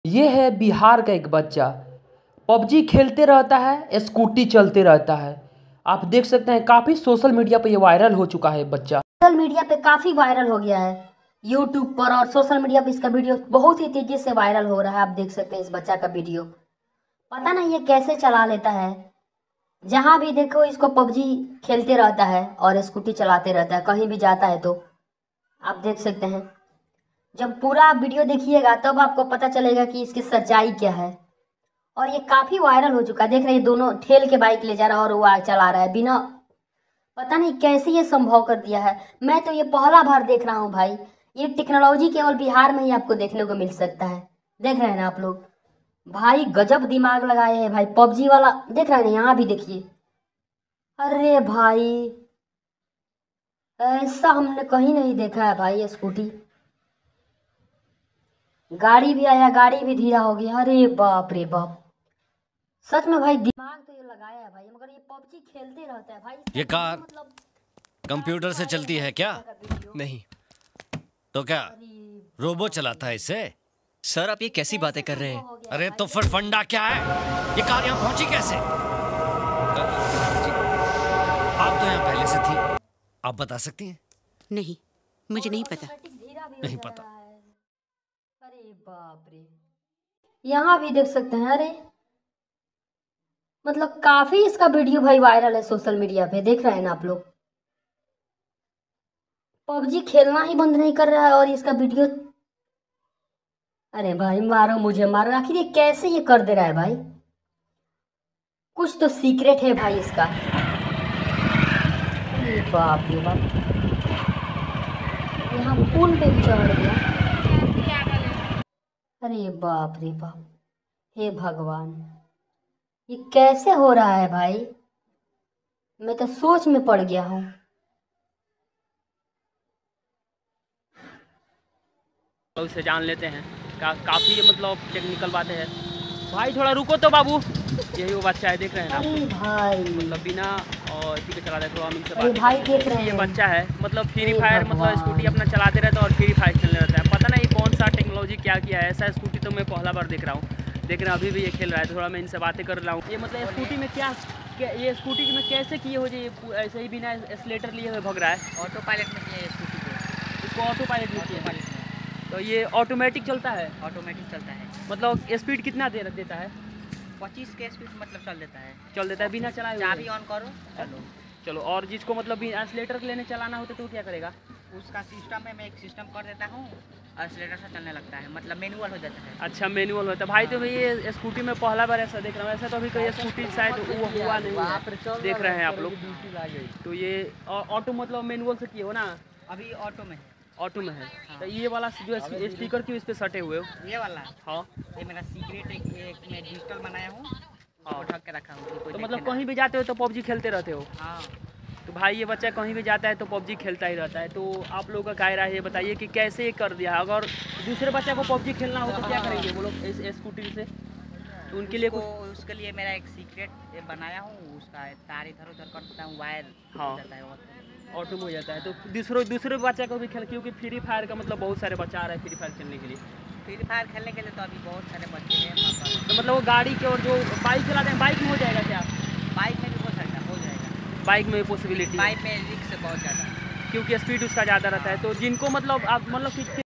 ये है बिहार का एक बच्चा पबजी खेलते रहता है, स्कूटी चलते रहता है। आप देख सकते हैं काफ़ी सोशल मीडिया पे ये वायरल हो चुका है बच्चा। सोशल मीडिया पे काफ़ी वायरल हो गया है, यूट्यूब पर और सोशल मीडिया पे इसका वीडियो बहुत ही तेज़ी से वायरल हो रहा है। आप देख सकते हैं इस बच्चा का वीडियो। पता नहीं ये कैसे चला लेता है, जहाँ भी देखो इसको पबजी खेलते रहता है और स्कूटी चलाते रहता है, कहीं भी जाता है तो आप देख सकते हैं। जब पूरा आप वीडियो देखिएगा तब आपको पता चलेगा कि इसकी सच्चाई क्या है। और ये काफ़ी वायरल हो चुका है। देख रहे हैं दोनों ठेल के बाइक ले जा रहा है और वो चला रहा है बिना, पता नहीं कैसे ये संभव कर दिया है। मैं तो ये पहला बार देख रहा हूँ भाई। ये टेक्नोलॉजी केवल बिहार में ही आपको देखने को मिल सकता है। देख रहे हैं ना आप लोग, भाई गजब दिमाग लगाए हैं भाई। पबजी वाला देख रहे हैं ना, यहाँ भी देखिए। अरे भाई ऐसा हमने कहीं नहीं देखा है भाई। ये स्कूटी, गाड़ी भी आया, गाड़ी भी धीरा हो गया। अरे बाप रे बाप, सच में भाई दिमाग तो ये लगाया है भाई। मगर ये पबजी खेलते रहता है भाई। ये कार मतलब कंप्यूटर से चलती है क्या? नहीं तो क्या रोबो चलाता है इसे? सर, आप ये कैसी बातें कर रहे हैं? अरे तो फिर फंडा क्या है? ये कार यहाँ पहुंची कैसे? आप तो यहाँ पहले से थी, आप बता सकती हैं? नहीं, मुझे नहीं पता। नहीं पता। अरे बाप रे, यहाँ भी देख सकते हैं। अरे मतलब काफी इसका वीडियो भाई वायरल है सोशल मीडिया पे। देख रहे हैं ना आप लोग, पबजी खेलना ही बंद नहीं कर रहा है और इसका वीडियो। अरे भाई मारो मुझे मारो, आखिर ये कैसे ये कर दे रहा है भाई। कुछ तो सीक्रेट है भाई इसका। अरे बाप रे बाप, यहाँ पुल पे भी चढ़ गया। अरे बाप रे बाप, हे भगवान, ये कैसे हो रहा है भाई। मैं तो सोच में पड़ गया हूँ। उसे जान लेते हैं। काफ़ी मतलब टेक्निकल बातें हैं भाई। थोड़ा रुको तो बाबू, यही वो बच्चा है, देख रहे हैं ना। अरे भाई मतलब बिना और इसी पे चलाते थोड़ा हम इनसे अरे भाई देख रहे ये हैं, बच्चा है मतलब फ्री हे फायर मतलब भगवान। स्कूटी अपना चलाते रहता है और फ्री फायर खेलने रहता है। पता नहीं कौन सा टेक्नोलॉजी क्या किया है। ऐसा स्कूटी तो मैं पहला बार देख रहा हूँ। देख रहे हैं अभी भी ये खेल रहा है। थोड़ा मैं इनसे बातें कर रहा हूँ। ये मतलब स्कूटी में क्या ये स्कूटी में कैसे किए हो जी? ऐसे ही बिना एक्सीलेटर लिए हुए भग रहा है। ऑटो पायलट में किया है स्कूटी को। इसको ऑटो पायलट में किया है। तो ये ऑटोमेटिक चलता है? ऑटोमेटिक चलता है। मतलब स्पीड कितना देता है? 25 के स्पीड मतलब चल देता है बिना चलाए हुए। चाबी ऑन करो चलो। और जिसको मतलब एक्सीलेटर लेने चलाना होता तो क्या करेगा? उसका सिस्टम में मैं एक सिस्टम कर देता हूँ, एक्सीलेटर से चलने लगता है, मतलब मैनुअल हो जाता है। अच्छा, मैनुअल होता है भाई। तो भाई ये स्कूटी में पहला बार ऐसा देख रहा हूँ। ऐसा तो अभी कोई स्कूटी शायद वो हुआ नहीं है। देख रहे हैं आप लोग। तो ये ऑटो मतलब मैनुअल से किए हो ना? अभी ऑटो में है। तो ये वाला जो स्पीकर क्यों इस पे सटे हुए हो? ये वाला, हाँ, ये मेरा सीक्रेट एक मैं डिजिटल बनाया हूँ, हाँ। ढक के रखा हूँ। तो मतलब कहीं भी जाते हो तो पबजी खेलते रहते हो? हाँ। तो भाई ये बच्चा कहीं भी जाता है तो पबजी खेलता ही रहता है। तो आप लोगों का क्या राय है, ये बताइए कि कैसे ये कर दिया। अगर दूसरे बच्चे को पबजी खेलना हो तो क्या करेंगे वो लोग इस स्कूटी से? तो उनके लिए उसके लिए मेरा एक सीक्रेट बनाया हूँ। उसका तार इधर उधर कर देता हूँ, वायर हो जाता है, ऑटो में हो जाता है। तो दूसरे बच्चे को भी खेल, क्योंकि फ्री फायर का मतलब बहुत सारे बच्चा आ रहे हैं फ्री फायर खेलने के लिए। फ्री फायर खेलने के लिए तो अभी बहुत सारे बच्चे हैं। तो मतलब वो गाड़ी के और जो बाइक चलाते हैं, बाइक में हो जाएगा क्या? बाइक में भी हो जाएगा। बाइक में पॉसिबिलिटी? बाइक में रिस्क बहुत ज़्यादा, क्योंकि स्पीड उसका ज़्यादा रहता है। तो जिनको मतलब आप मतलब कि